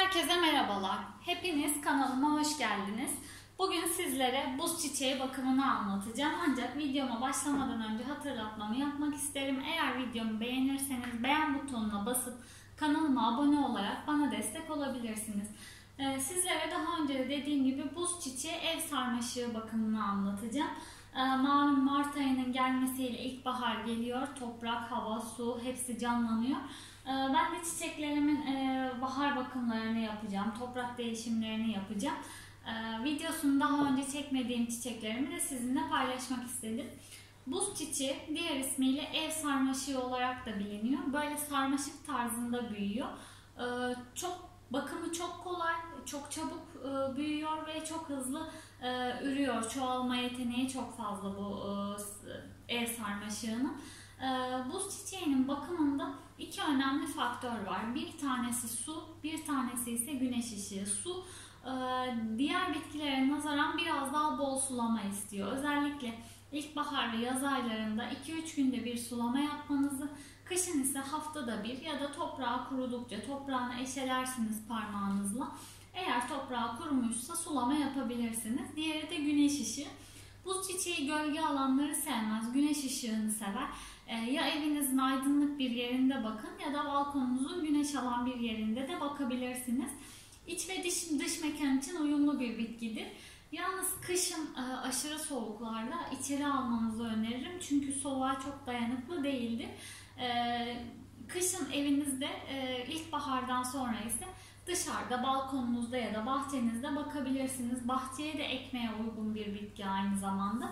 Herkese merhabalar. Hepiniz kanalıma hoş geldiniz. Bugün sizlere buz çiçeği bakımını anlatacağım. Ancak videoma başlamadan önce hatırlatmamı yapmak isterim. Eğer videomu beğenirseniz beğen butonuna basıp kanalıma abone olarak bana destek olabilirsiniz. Sizlere daha önce de dediğim gibi buz çiçeği ev sarmaşığı bakımını anlatacağım. Malum Mart ayının gelmesiyle ilkbahar geliyor. Toprak, hava, su hepsi canlanıyor. Ben de çiçeklerimin bahar bakımlarını yapacağım. Toprak değişimlerini yapacağım. Videosunu daha önce çekmediğim çiçeklerimi de sizinle paylaşmak istedim. Buz çiçeği diğer ismiyle ev sarmaşığı olarak da biliniyor. Böyle sarmaşık tarzında büyüyor. Bakımı çok kolay, çok çabuk büyüyor ve çok hızlı ürüyor. Çoğalma yeteneği çok fazla bu ev sarmaşığının. Buz çiçeğinin bakımında iki önemli faktör var. Bir tanesi su, bir tanesi ise güneş ışığı. Su diğer bitkilere nazaran biraz daha bol sulama istiyor. Özellikle ilkbahar ve yaz aylarında 2-3 günde bir sulama yapmanızı, kışın ise haftada bir ya da toprağı kurudukça toprağını eşelersiniz parmağınızla. Eğer toprağı kurumuşsa sulama yapabilirsiniz. Diğeri de güneş ışığı. Buz çiçeği gölge alanları sevmez, güneş ışığını sever. Ya evinizin aydınlık bir yerinde bakın ya da balkonunuzun güneş alan bir yerinde de bakabilirsiniz. İç ve dış mekan için uyumlu bir bitkidir. Yalnız kışın aşırı soğuklarda içeri almanızı öneririm. Çünkü soğuğa çok dayanıklı değildir. Kışın evinizde ilkbahardan sonra ise dışarıda, balkonunuzda ya da bahçenizde bakabilirsiniz. Bahçeye de ekmeye uygun bir bitki aynı zamanda.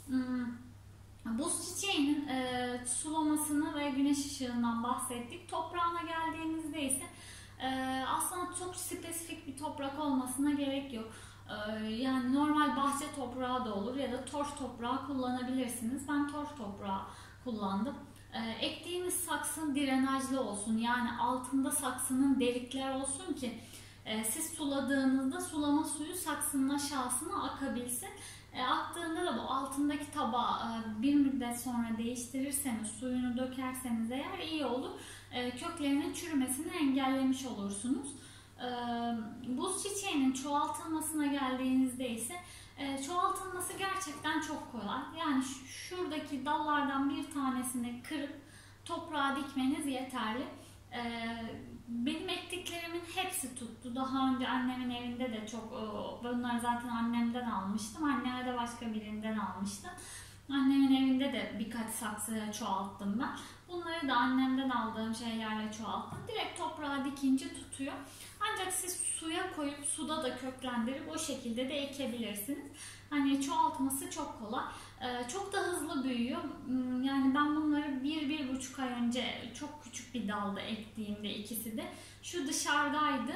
Buz çiçeğinin sulamasını ve güneş ışığından bahsettik. Toprağına geldiğimizde ise aslında çok spesifik bir toprak olmasına gerek yok. Yani normal bahçe toprağı da olur ya da torf toprağı kullanabilirsiniz. Ben torf toprağı kullandım. Ektiğiniz saksı drenajlı olsun, yani altında saksının delikler olsun ki siz suladığınızda sulama suyu saksının aşağısına akabilsin. Attığında da bu altındaki tabağı bir müddet sonra değiştirirseniz, suyunu dökerseniz eğer iyi olur. Köklerinin çürümesini engellemiş olursunuz. Buz çiçeğinin çoğaltılmasına geldiğinizde ise çoğaltılması gerçekten çok kolay. Yani şuradaki dallardan bir tanesini kırıp toprağa dikmeniz yeterli. Benim ektiklerimin hepsi tuttu. Daha önce annemin evinde de çok, bunları zaten annemden almıştım. Anneme de başka birinden almıştım. Annemin evinde de birkaç saksıya çoğalttım ben. Bunları da annemden aldığım şeylerle çoğalttım. Direkt toprağa dikince tutuyor. Ancak siz suya koyup suda da köklendirip o şekilde de ekebilirsiniz. Hani çoğaltması çok kolay. Çok da hızlı büyüyor. Yani ben bunları 1-1,5 ay önce çok küçük bir dalda ektiğimde ikisi de. Şu dışarıdaydı.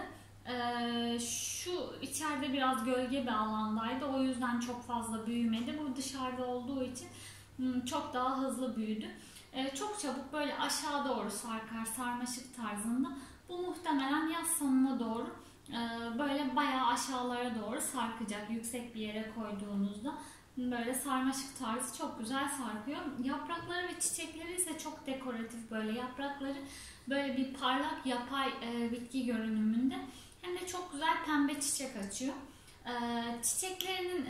Şu içeride biraz gölge bir alandaydı. O yüzden çok fazla büyümedi. Bu dışarıda olduğu için çok daha hızlı büyüdü. Çok çabuk böyle aşağı doğru sarkar, sarmaşık tarzında. Bu muhtemelen yaz sonuna doğru böyle bayağı aşağılara doğru sarkacak. Yüksek bir yere koyduğunuzda böyle sarmaşık tarzı çok güzel sarkıyor. Yaprakları ve çiçekleri ise çok dekoratif, böyle yaprakları böyle bir parlak yapay bitki görünümünde. Hem de çok güzel pembe çiçek açıyor. Çiçeklerinin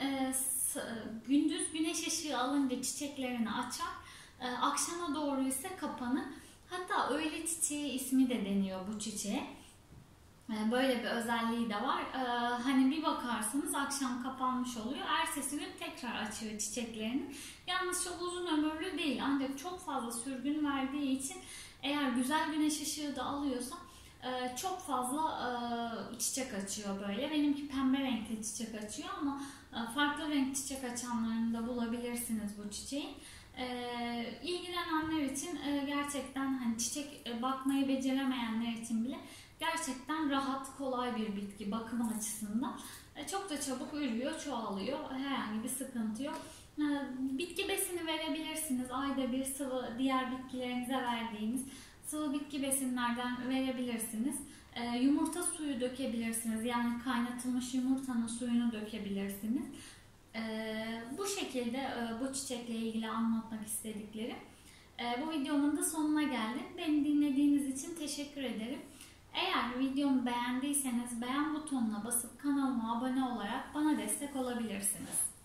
gündüz güneş ışığı alınca çiçeklerini açar. Akşama doğru ise kapanır. Hatta öğle çiçeği ismi de deniyor bu çiçeğe. Böyle bir özelliği de var. Hani bir bakarsınız akşam kapanmış oluyor. Ertesi gün tekrar açıyor çiçeklerini. Yalnız çok uzun ömürlü değil. Ancak çok fazla sürgün verdiği için eğer güzel güneş ışığı da alıyorsa çok fazla çiçek açıyor böyle. Benimki pembe renkli çiçek açıyor ama farklı renk çiçek açanlarını da bulabilirsiniz bu çiçeğin. İlgilenenler için gerçekten hani çiçek bakmayı beceremeyenler için bile gerçekten rahat, kolay bir bitki bakım açısından. Çok da çabuk ürüyor, çoğalıyor. Herhangi bir sıkıntı yok. Bitki besini verebilirsiniz. Ayda bir sıvı, diğer bitkilerinize verdiğiniz sıvı bitki besinlerden verebilirsiniz. Yumurta suyu dökebilirsiniz. Yani kaynatılmış yumurtanın suyunu dökebilirsiniz. Bu şekilde bu çiçekle ilgili anlatmak istediklerim. Bu videomun da sonuna geldim. Beni dinlediğiniz için teşekkür ederim. Eğer videomu beğendiyseniz beğen butonuna basıp kanalıma abone olarak bana destek olabilirsiniz.